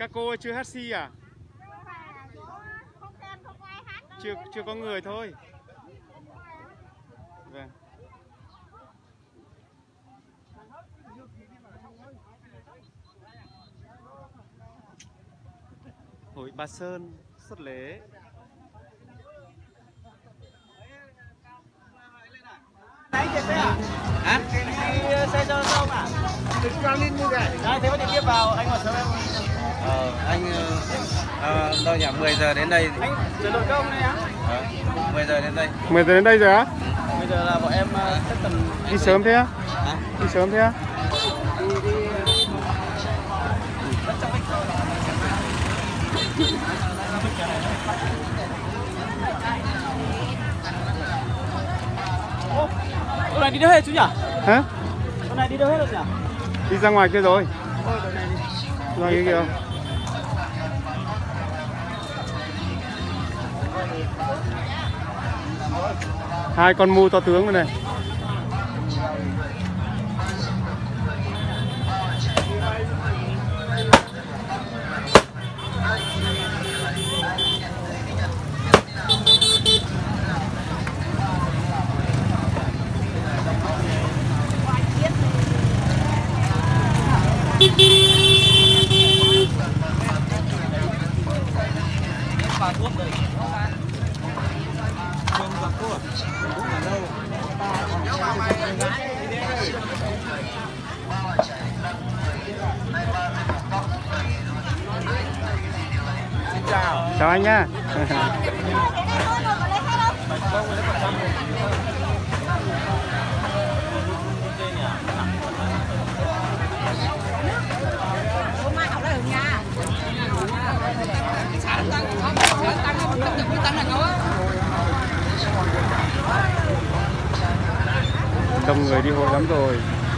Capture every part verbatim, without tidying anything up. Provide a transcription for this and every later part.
Các cô chưa hát si à? Chưa chưa có người thôi. Vâng. Hội Ba Sơn xuất lễ. Hả? Đi xe cho không à? Đừng cho lên như vậy. Đấy, thế có thể tiếp vào, anh ngồi sớm em. Ờ, anh ờ, đâu nhỉ? mười giờ đến đây. Anh chờ đội công này á? Ờ, mười giờ đến đây. mười giờ đến đây rồi á? Bây giờ là bọn em chắc tầm... Đi sớm thế á? Hả? Đi sớm thế á? Đi, đi... Ô, hôm nay đi đâu hết chú nhỉ? Hả? Hôm nay đi đâu hết rồi nhỉ? Đi ra ngoài kia rồi. Ôi, đội này đi. Ra ngoài kia kìa. Hai con mu to tướng rồi này. Chào anh nhá. Đông người đi hội lắm rồi.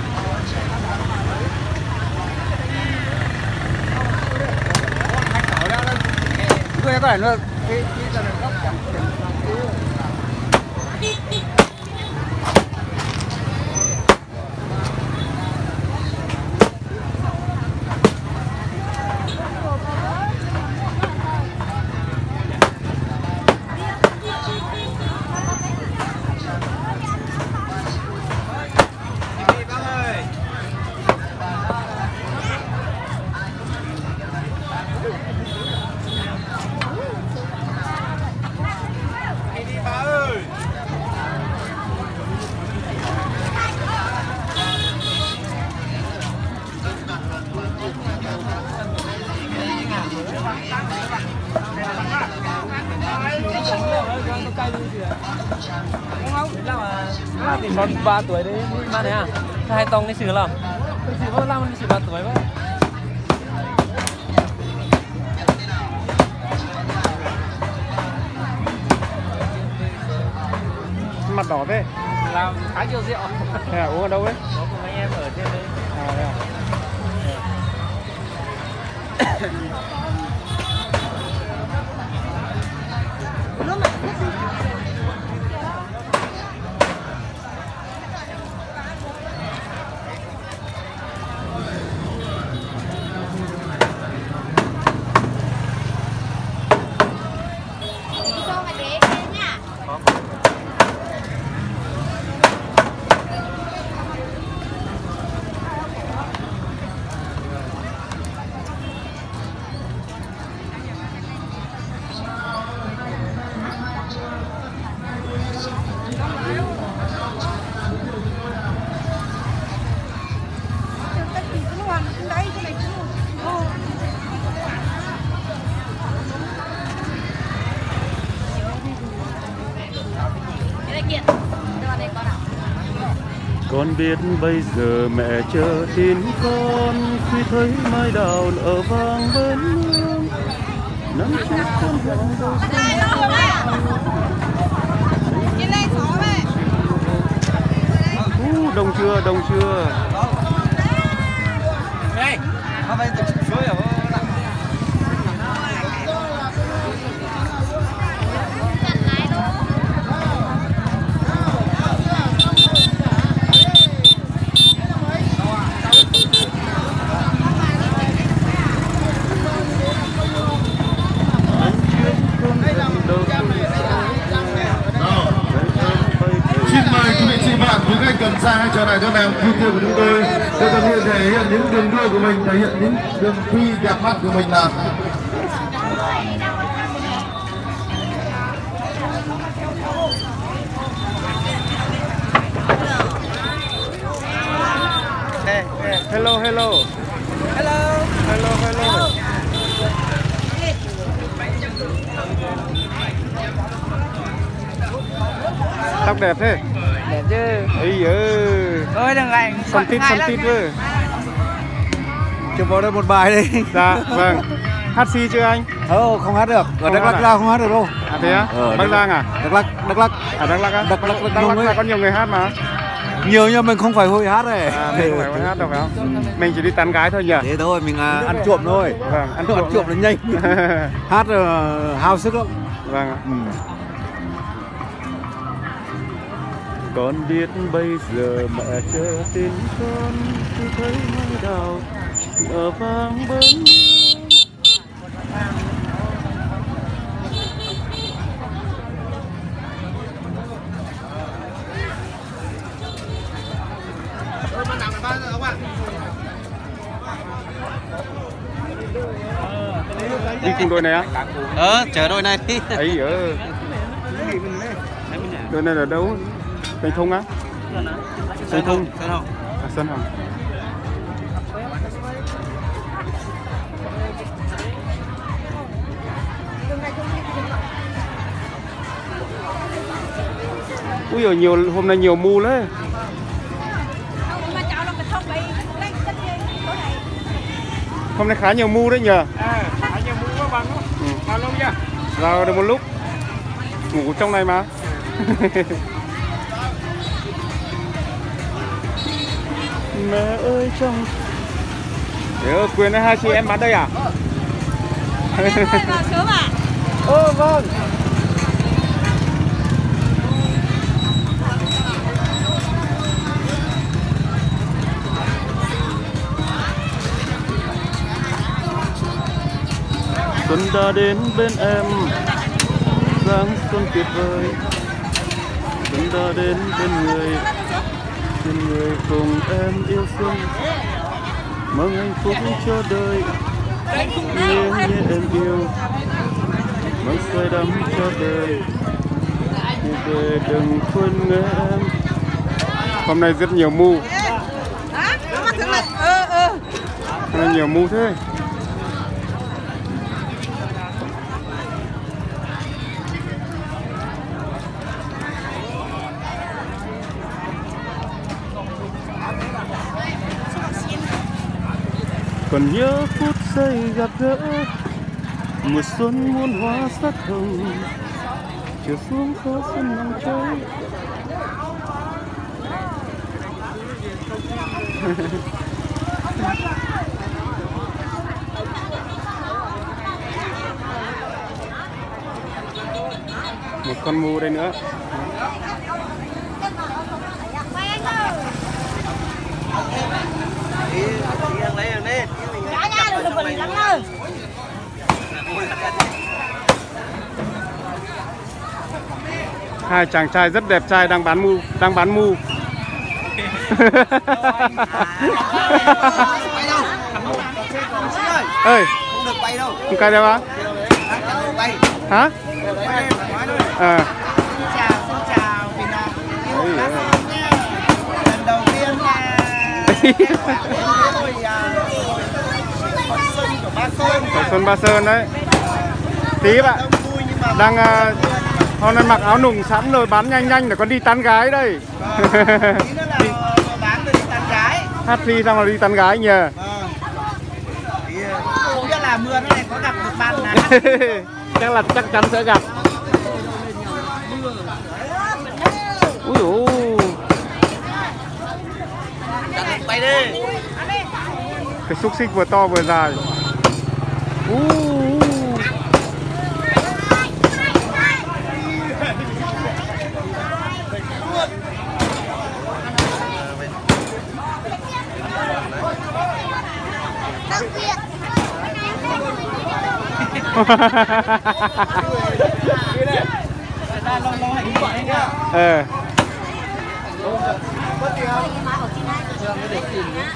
Quê có ảnh luôn. Con ba tuổi đấy ba này à? Hai tông lịch sử lắm. Lịch sử bao năm lịch sử ba tuổi quá. Mặt đỏ thế. Làm khá nhiều rượu. Thế à, uống ở đâu ấy? Có cùng anh em ở trên đấy. À, đây à. Con biết bây giờ mẹ chờ tin con, khi thấy mai đào nở vàng bên mương. Năm trước con vẫn đâu uh, đông chưa, đông chưa. Này, hôm nay tôi suối ở trả lại cho nàng phi tiêu của chúng tôi. Tôi cần hiện thể hiện những đường đua của mình, thể hiện những đường phi đẹp mắt của mình là hello hello Hello. hello hello. Tóc đẹp thế. Đẹp chứ. Ấy ơi. Ơi đừng ảnh. Xăm tít xăm tít với. Chụp vào đây một bài đi. Dạ vâng. Hát si chưa anh? Ờ không hát được. Ở Không Đắk hát Lắk à? ra không hát được đâu. À thế á? Ờ, Bắc Giang à? Đắk Lắk, Đắk Lắk. À Đắk Lắk á? Đắk Lắk, Đắk Lắk Đắk là Lắk có nhiều người hát mà. Nhiều nhưng mình không phải hội hát này. À mình không phải có hát đâu phải không? Mình chỉ đi tán gái thôi nhỉ? Thế thôi, mình à, ăn trộm thôi. Vâng, ăn Ăn trộm. trộm là nhanh. Hát uh, hao sức lắm. Vâng ạ. Ừ. Con biết bây giờ mẹ chờ tin con khi thấy mây đào ở vang bến. Đi cùng đôi này á? Ờ, chờ đôi này đi. Ấy ở đôi này là đâu? Thành Thông á? Thành Thông. Sơn Hồng. À, Sơn Hồng. Ui giời, nhiều hôm nay nhiều mu đấy. Hôm nay khá nhiều mu đấy nhờ. À, khá nhiều mũ các bạn. Ừ. Vào luôn nha. Vào được một lúc. Ngủ trong này mà. Mẹ ơi trong. Thế Quyền ơi, hai chị em bán đây à? Vào sớm à? Ơ vâng. Xuân đã đến bên em, dáng xuân tuyệt vời. Xuân đã đến bên người, bên người cùng em yêu xuân. Mong hạnh phúc cho đời, như như em yêu. Mong say đắm cho đời, như về đừng quên nghe em. Hôm nay rất nhiều mu. Hả? Ừ ừ. Hôm nay nhiều mu thế. Còn nhớ phút giây gặp gỡ, mùa xuân muôn hoa sắc hồng, chiều xuống phố xuân nắng cháy. Một con mu đây nữa. Hai chàng trai rất đẹp trai đang bán mu, đang bán mu. Ơi, Không được bay đâu. không cay đâu á? Bay. Hả? À. Xin chào, xin chào. Vì là yêu các em nha. Lần đầu tiên nha. Rồi Hội Xuân của Ba Sơn. Hội Xuân Ba Sơn đấy. Tí bạn Đông vui nhưng mà đang uh, hôm nay mặc áo nùng sẵn rồi bán nhanh nhanh để con đi tán gái đây. tí nữa là bán từ đi tán gái. Hát phi xong rồi đi tán gái nhờ. Vâng. Thì không biết là mưa này có gặp được bạn nào. Chắc là chắc chắn sẽ gặp. Úi dồi. Bay đi. Cái xúc xích vừa to vừa dài. Uh. ờ chưa mới để tìm nhé.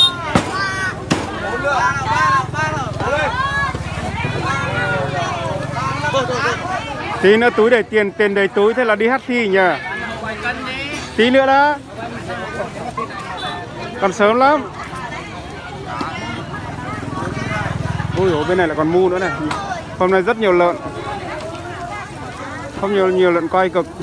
Tí nữa túi để tiền, tiền đầy túi thế là đi hát thi nhỉ. Tí nữa đó. Còn sớm lắm. Ui dồi, bên này lại còn mu nữa này. Hôm nay rất nhiều lợn. Không nhiều nhiều lợn quay cực.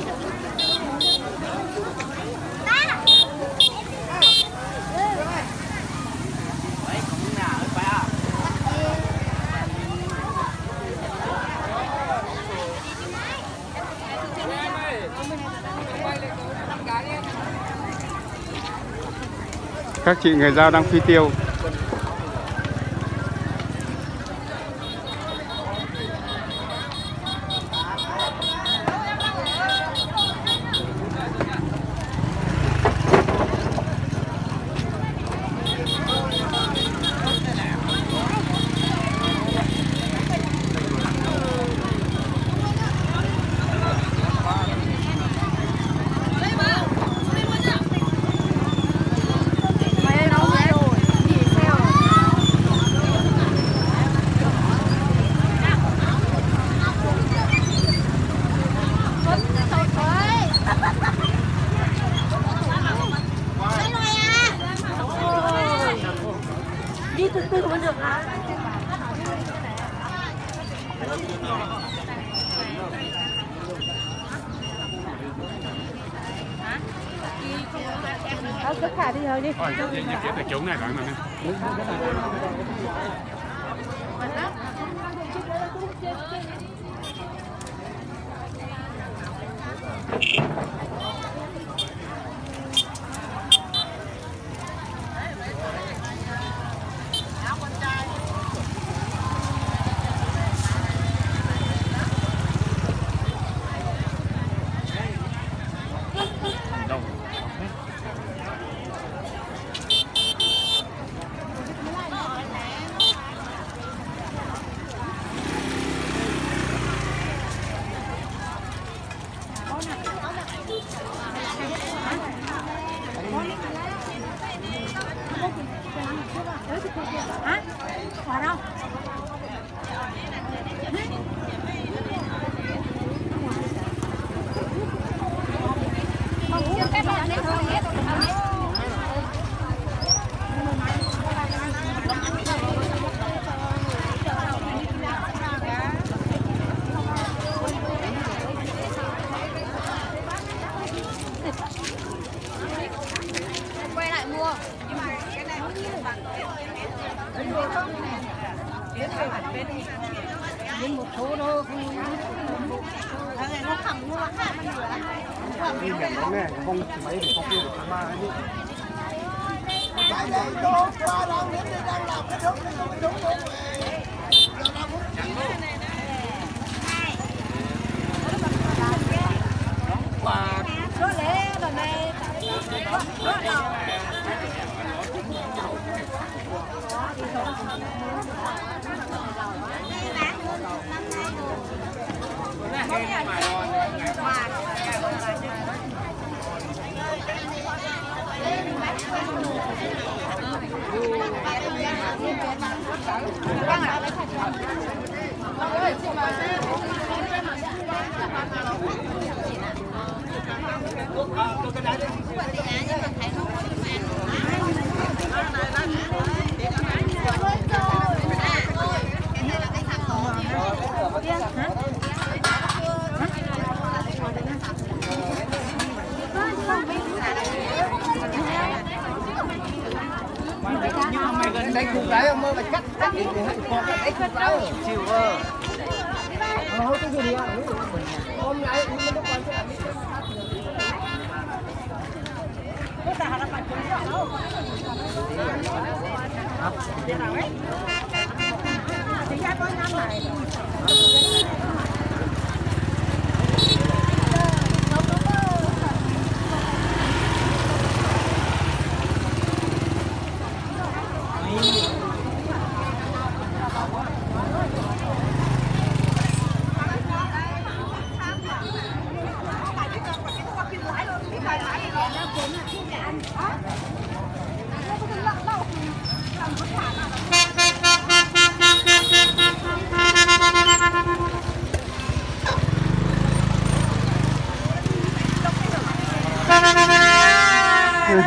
Các chị người Dao đang phi tiêu. Đi từ từ vẫn được hả? Ờ, cứ thả đi rồi đi. Ôi, nhặt cái trốn này bạn nè. Hả? Quả đâu? Không, chưa cái bọn đấy thôi. Quay lại mua. Nhưng mà cái này không như bạn nhưng một số đô không này nó khẩm luôn á mình Đi nhận nó nè, không mấy thì không tiêu được ba ấy chứ. Cái này đồ qua đâu đến đây đang làm cái đúng đúng đúng đúng và số lễ rồi này nhưng mà mày gần đây cùng đấy ông mơ mày cắt cắt thì con cái đấy cắt đâu chịu ơ thôi cái gì đi ạ hôm nay nó còn cái cái ta là phải chuẩn bị đâu thế nào ấy thì ra có năm này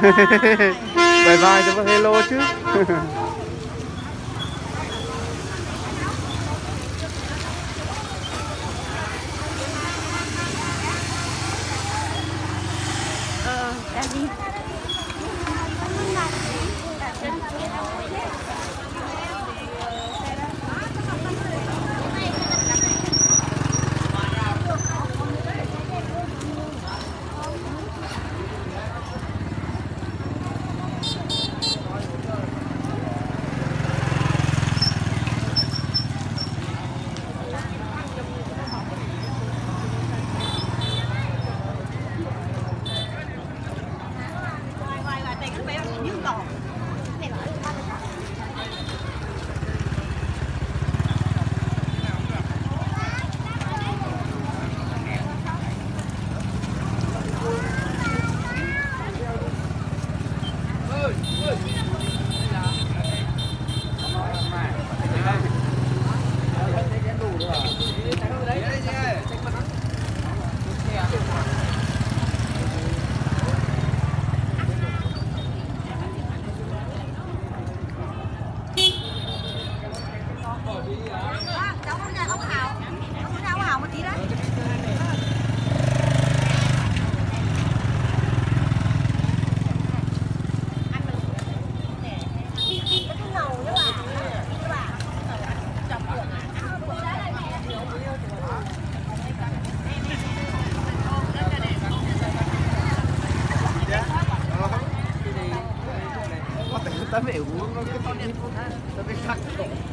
Bye bye cho bác hello chứ. Ờ, ra đi. Cháu con nhà ông Hảo, ông nhà ông Hảo một tí đấy. Ta phải uống nó cái con đi, ta phải khắc.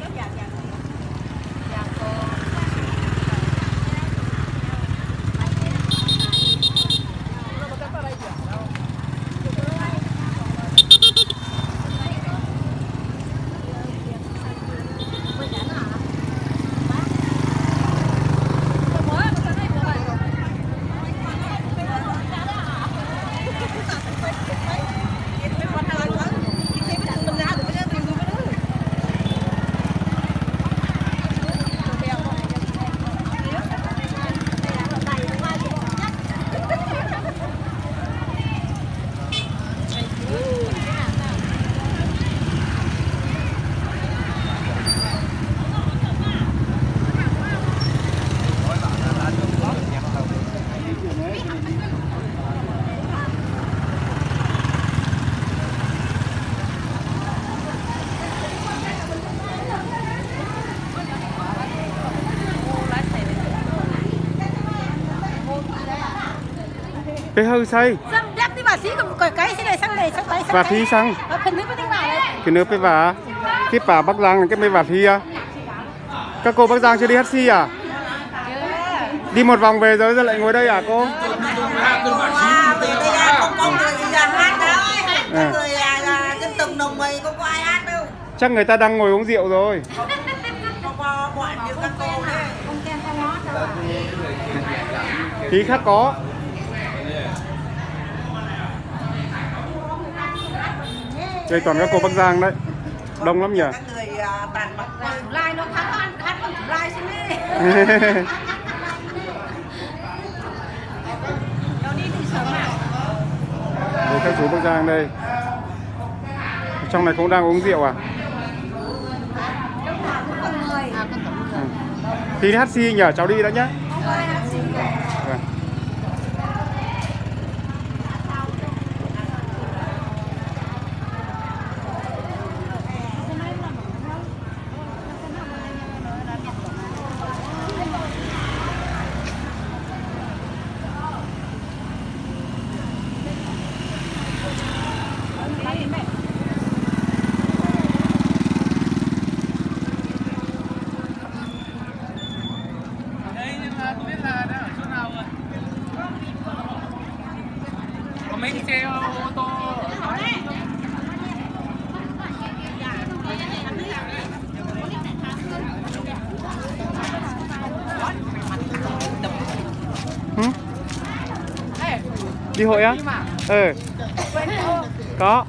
Cái hơi say. Xong đẹp đi bà sĩ còn cái cái này sang này sang đấy sang Và thi sang. Phần nước có tiếng nào đấy. Cái nước với bà. Cái bà Bắc Giang cái mấy bà thi à? Các cô Bắc Giang chưa đi hát xê à? Đi một vòng về rồi giờ lại ngồi đây à cô? Về đây không có người hát đâu. À. Người dân tộc Nông Mây không có ai hát đâu. Chắc người ta đang ngồi uống rượu rồi. Không có bọn như các cô đấy. Không kem không ngót đâu. Khí khác có. Đây toàn các cô Bắc Giang đấy. Đông lắm nhỉ? Các người tàn mặt. Chủ lai nó hát hát hát con chủ lai xin đi. Đâu đi từ sớm à? Đây các chú Bắc Giang đây. Trong này cũng đang uống rượu à? À. Thì hát xê nhờ cháu đi đã nhá. Vâng. Mấy cái xe ô tô ừ? Đi hội á? Ừ. Có.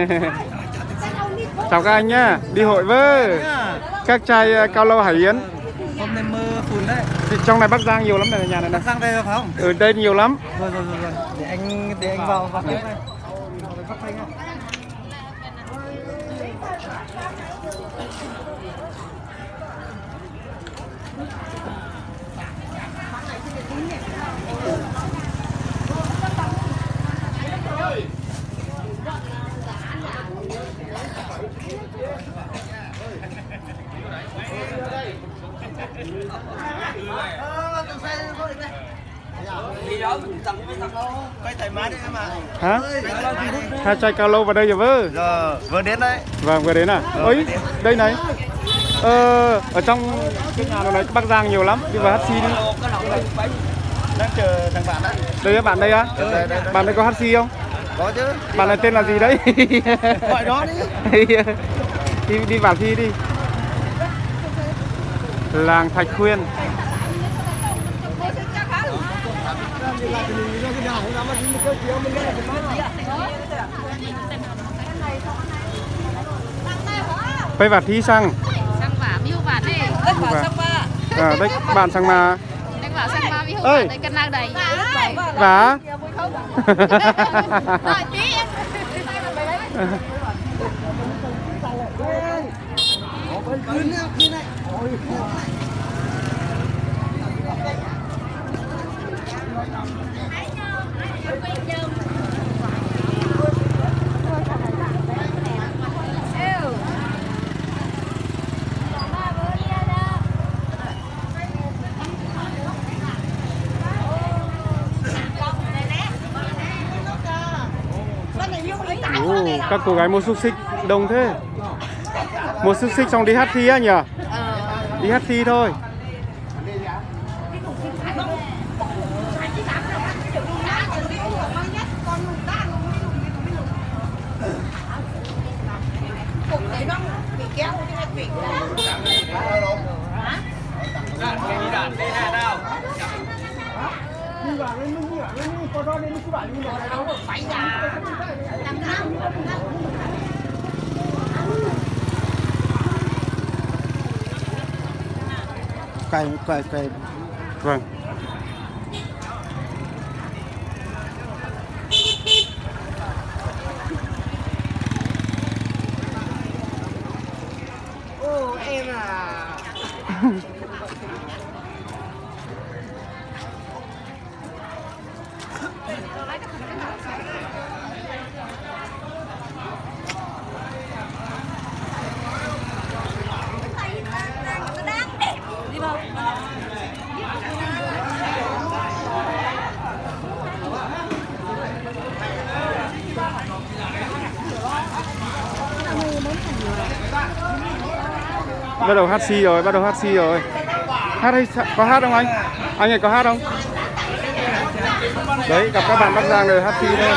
Chào các anh nhá. Đi hội với các trai Cao Lâu Hải Yến. Hôm nay mưa phùn đấy. Trong này Bắc Giang nhiều lắm này, nhà này này. Sang đây phải không? Ở đây nhiều lắm. Rồi rồi rồi rồi. Để anh để anh vào vào tiếp này. Hả? Hai chai cao lô vào đây rồi vơ. Giờ vừa đến đấy. Vâng, vừa đến à? Ôi, đây này. Ờ, ở trong cái nhà này Bắc Giang nhiều lắm. Đi vào hát xê đi. Đang chờ thằng bạn đấy. Đây á, bạn đây á? Ừ, đây, đây. Bạn đây có hát xê không? Có chứ. Bạn này tên là gì đấy? Gọi đó đi. đi đi vào thi đi. Làng Thạch Khuyên. Phải vặt thi sang. Sang vả mi hô vả này. Đất vả sang ba. À, đấy bạn sang mà. Đất vả sang ba mi hô Ơi. vả đây cân nang đầy. Vả. Rồi tí em. Ồ, các cô gái mua xúc xích đông thế. Mua xúc xích xong đi hát thi á nhỉ? Đi hát thi thôi. Quay quay quay. Vâng. Ô em à. Bắt đầu hát xê rồi, bắt đầu hát xê rồi. Hát hay có hát không anh? Anh này có hát không? Đấy, gặp các bạn Bắc Giang rồi hát xê thôi.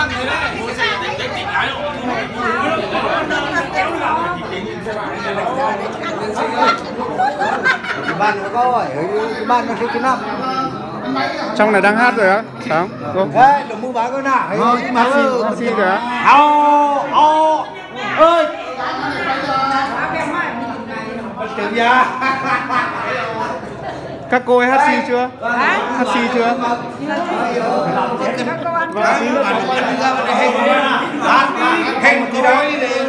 Cái bàn nó có hỏi, cái bàn nó cái năm. Trong này đang hát rồi á? Sao? Không? Đấy, đừng mua bán cái nào. Hát xê, hát xê rồi á? Ao, ao, ơi. Tiếng ya. Các cô ấy hát xê chưa? Hát xê chưa? Hình tí đó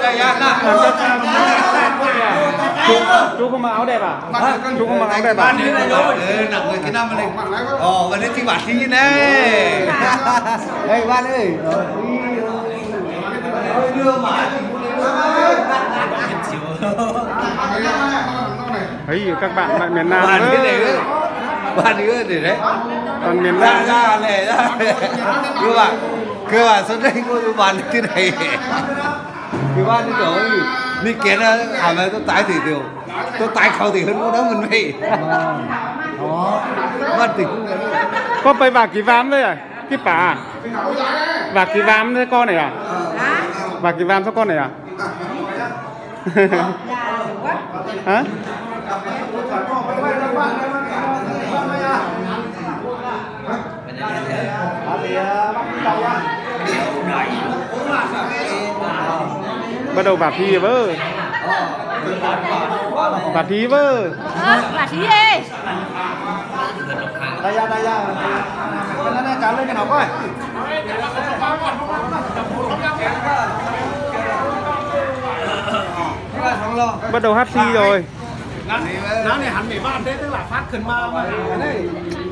Chú không mặc áo đẹp à? Chú không mặc áo đẹp à? nặng người cái năm này. Ồ, và đến thì bản thi này. Đây bạn ơi. Đưa mà. Thấy các bạn tại miền Nam Bạn nữa. thế này bạn nữa để đấy. Còn miền Ra Nam ra này ra. Cơ bạn, cơ bạn xuống đây có bạn thế này. Cái bạn cái chỗ gì? Đi kiến à mà tôi tái thì điều. Tôi tái khẩu thì hơn đó mình vậy. Đó. Bạn tỉnh. có phải vạc cái vám đấy à? Cái bà à? Vạc cái vám đấy con này à? Vạc cái vám cho con này à? Hả? Bắt đầu vạc thi vơ. Vạc thi vơ. Vả thi đi. Đây ra đây ra. Cái này trả lên cái nào coi. Bắt đầu hát si rồi. Nó này hắn bị ban thế tức là phát khẩn ma mà đây.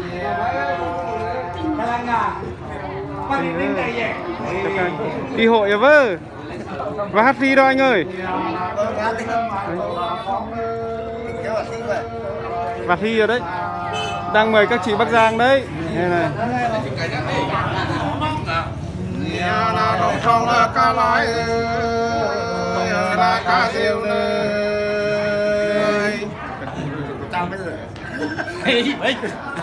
Đi hội à vơ. Và hát si đó anh ơi. Và thi rồi đấy. Đang mời các chị Bắc Giang đấy. Đây này. Nhà là đồng sông là cá lái là cá rêu nơi. Tao mới rồi. Ê, ê.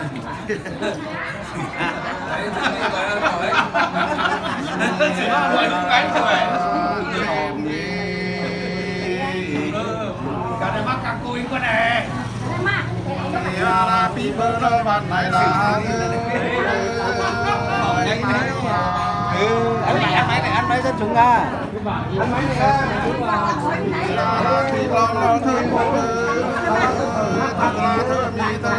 Cả đây mắc cả cùi quá nè. Nhà là pi bơ nơi bạn này là Ừ, anh máy anh máy này anh máy rất chúng ra. Anh máy này là khi lòng lòng thương một thật là thơ mi tơ.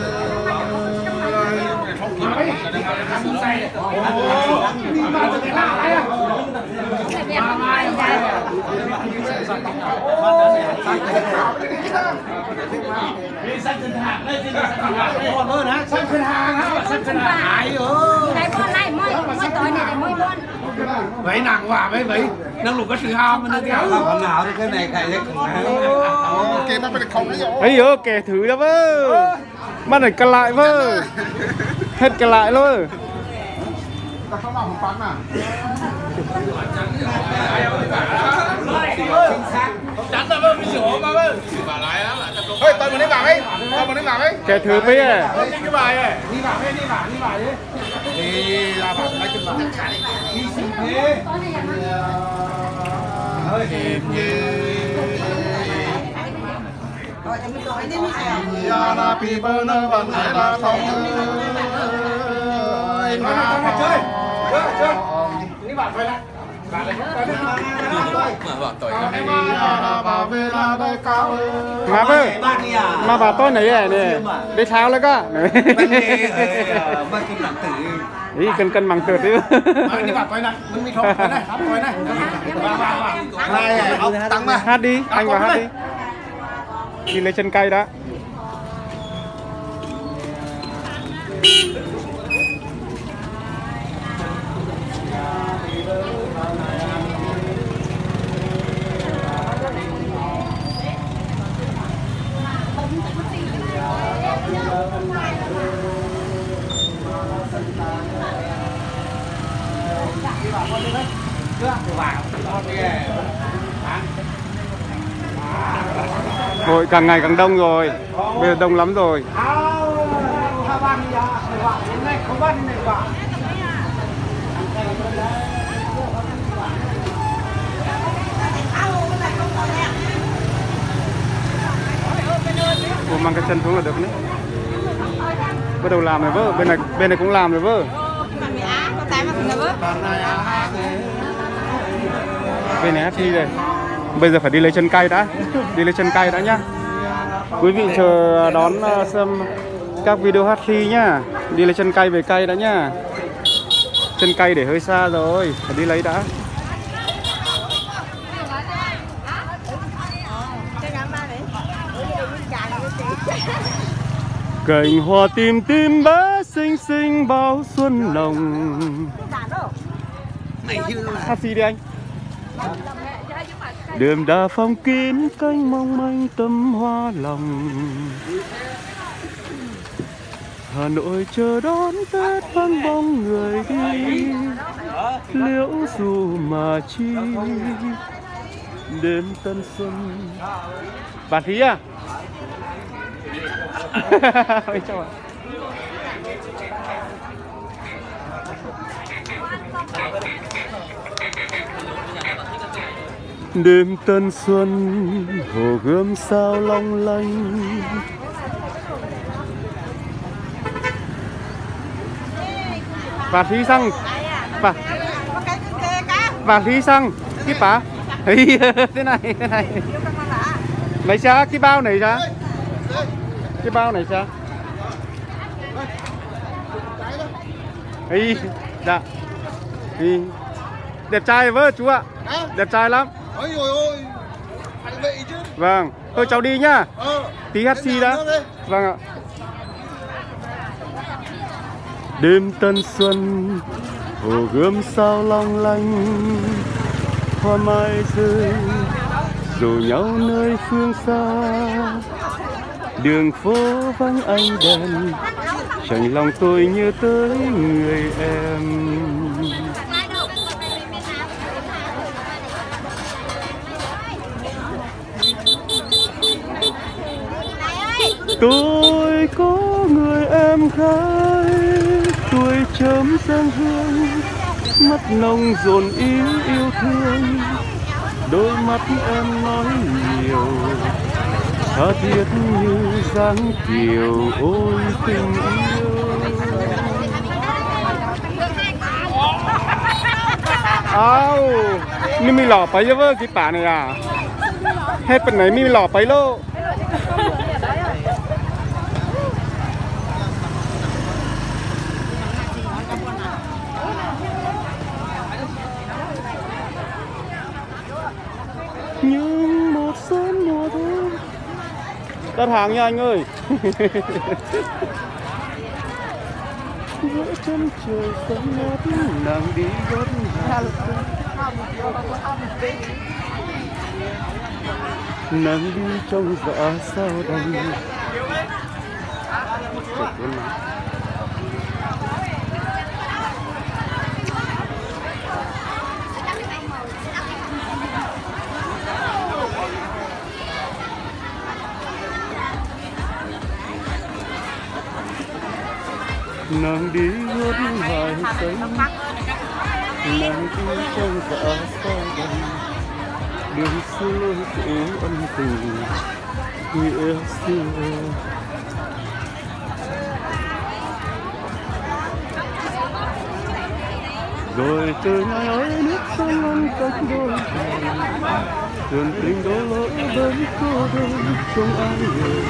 Vậy nặng quá vậy vậy năng lục có sự ham mình đi Còn nào thì cái này cái Ok, nó phải không đấy rồi. Ấy ơ kẻ thử ra vơ. Mắt này cân lại vơ. Hết cân lại luôn. Ta không làm một phát mà. Chắn ra vơ bị sổ mà vơ. Ê, tôi muốn đánh bạc ấy. Tôi muốn đánh bạc ấy. Kẻ thử bây à. Cái bài này. Đi vào đi, đi vào, đi vào đi. Đi ra bạc lấy chân bạc. Hiệp như Nhà là pi bơ nơi bạn này là không ơi mà chơi chơi chơi đi vào thôi này Mà vơ. Mà bà tôi này à nè. Để tháo lấy cả. Ý cân cân bằng tượt đi. Đi vào thôi này, mình đi thôi này, thôi này. Vào vào vào. Này, tăng mà. Hát đi, anh vào hát đi. Đi lấy chân cây đã. Hội càng ngày càng đông rồi. Bây giờ đông lắm rồi. Cô mang cái chân xuống là được đấy. Bắt đầu làm rồi vơ. Bên này bên này cũng làm rồi vơ. Bên này hát thi rồi. Bây giờ phải đi lấy chân cây đã. Đi lấy chân cây đã nhá. Quý vị chờ đón xem các video hát thi nhá. Đi lấy chân cây về cây đã nhá. Chân cây để hơi xa rồi. Phải đi lấy đã. Cành hoa tím tím bé xinh xinh bao xuân nồng. Hát gì đi anh? Đêm đà phong kín cánh mong manh tâm hoa lòng. Hà Nội chờ đón Tết vắng bóng người đi. Liễu dù mà chi đêm tân xuân. Bà Thí à? Ôi chào ạ. Đêm tân xuân hồ gươm sao long lanh. Bà Thí sang bà bà Thí sang cái bà thế này thế này lấy xa cái bao này ra cái bao này sao ý dạ ý đẹp trai vơ chú ạ. Đẹp trai lắm. Ôi dồi ôi, phải vậy chứ. Vâng, thôi cháu đi nhá. Ờ. Tí hát xê đã. Vâng ạ. Đêm tân xuân, hồ gươm sao long lanh, hoa mai rơi rủ nhau nơi phương xa. Đường phố vắng ánh đèn, chạnh lòng tôi nhớ tới người em. Tôi có người em gái, tuổi chớm giang hương, mắt nồng dồn yêu yêu thương. Đôi mắt em nói nhiều, tha thiết như dáng chiều, ôi tình yêu. Áo,นี่มีหล่อไปเยอะเว้ยกี่ป่าเนี่ยอ่ะให้เป็นไหนมีหล่อไปโล Nhưng một sớm mùa thu đặt hàng nha anh ơi. Giữa chân trời xanh ngát nàng đi gót hàng, nàng đi trong dạ sao đành. Nàng đi gót hải xanh, nàng đi trong dạ sao đành. Đường xưa lối cũ ân tình nghĩa xưa. Rồi trời ngày ấy nước sông ngăn cách đôi bờ, đường tình đổ lỗi bên cô đơn không ai ngờ.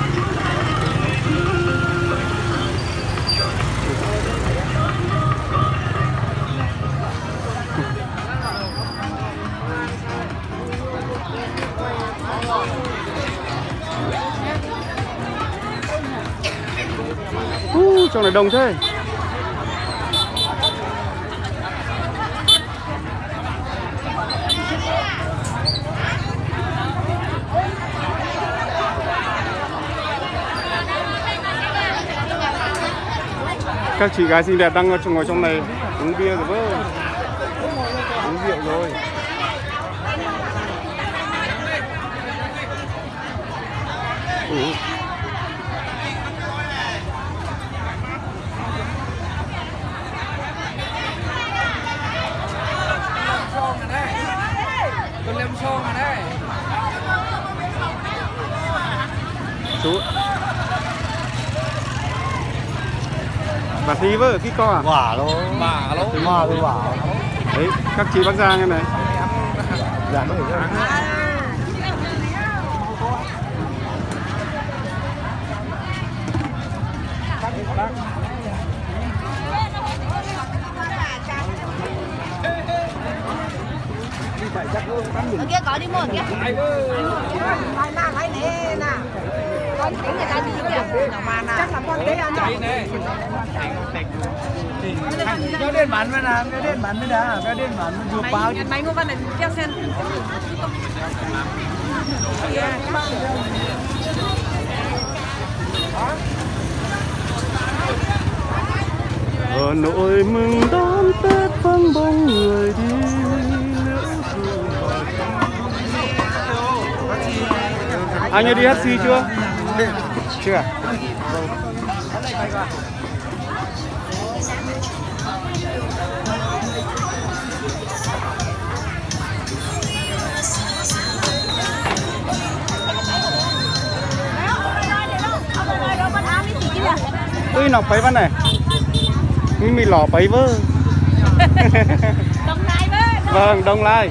Uh, trong này đông thế. Các chị gái xinh đẹp đang ngồi trong này uống bia rồi vơ, uống rượu rồi. Uh. Chú bà Thi với cái con à? Quả luôn. Bà luôn. Mà tôi bảo. Đấy, các chị Bắc Giang em này. Dạ nó phải ở kia có đi mua kia. Lại nè, lại nè nè. Con thấy người ta đi kìa, nào mà nè. Chắc là con thấy ăn chạy nè. Cái đến bán mới nào, cái đến bán mới đã, cái đến bán vừa bao. Máy mua con này kéo sen. Hà Nội mừng đón Tết vắng bóng người đi. Anh ơi đi hát xê chưa? Chưa. Ui nọc bấy văn này. Mình mì lỏ bấy vơ. Đông Lai với. Vâng, Đông Lai.